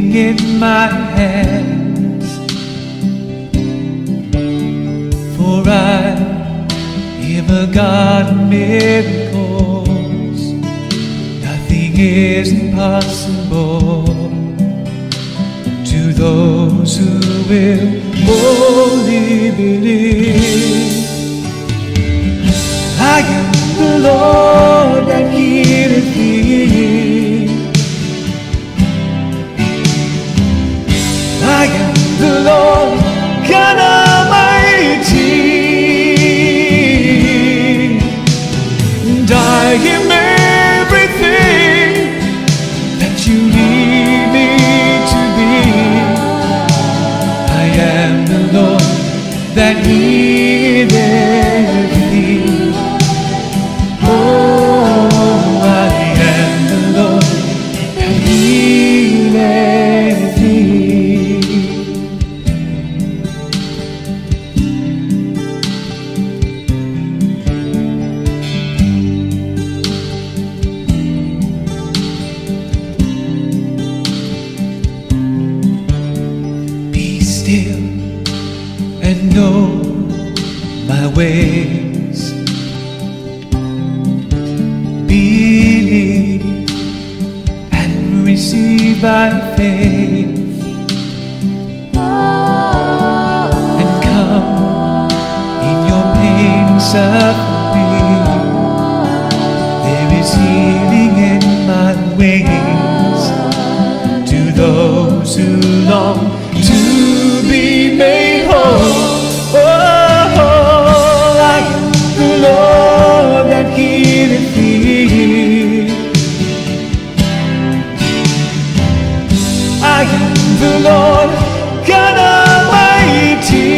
healing in my hands, for I am a God of miracles. Nothing is impossible to those who will only believe. I am the Lord that healeth thee. I am the Lord God Almighty, and I am everything that you need me to be. I am the Lord that healeth thee. Oh, I am the Lord that healeth thee. Be still and know my ways. Believe and receive by faith, and come in your pain and suffering. There is healing in my wings to those who long to be made whole. Oh, I am the Lord that healeth thee. I am the Lord God Almighty,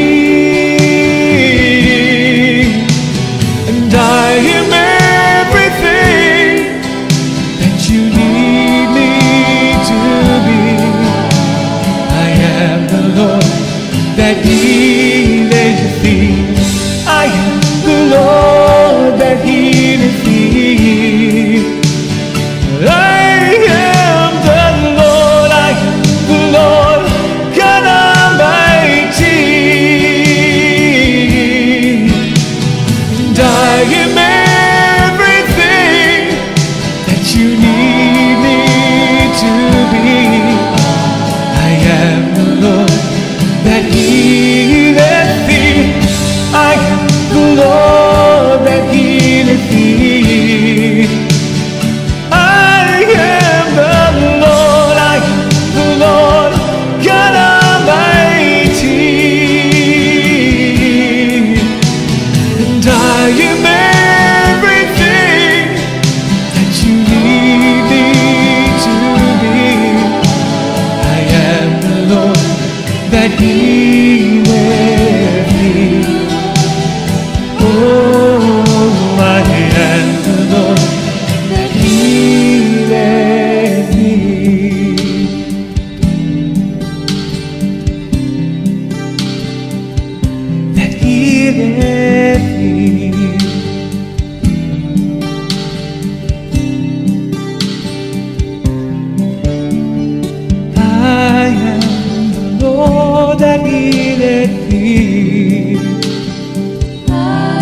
and I am everything that you need me to be. I am the Lord that healeth thee. I am the Lord that healeth thee. I am the Lord, I am the Lord God Almighty, and I am everything that you need me to be. I am the Lord that healeth thee. I am the Lord that healeth thee. I am the Lord, I am the Lord God Almighty, and I am everything that you need me to be. I am the Lord that healeth thee. Oh, I am the Lord that healeth thee. That healeth thee. I am the Lord that healeth thee. I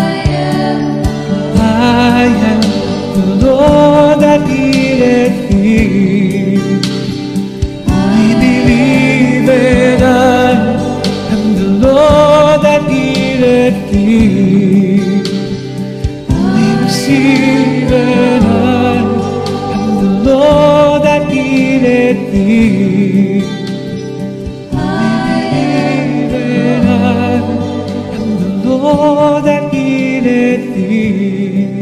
am the Lord that healeth thee. We believe that I am the Lord that healeth thee. We receive that I am the Lord that healeth thee. Lord that healeth thee.